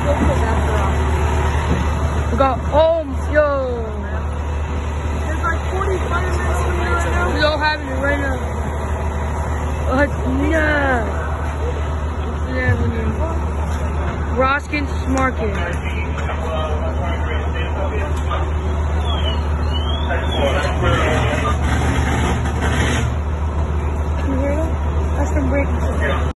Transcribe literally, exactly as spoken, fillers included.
We got home, yo. There's like forty-five minutes from here right now. We all having it right now. What's yeah. Yeah, Roskins Market.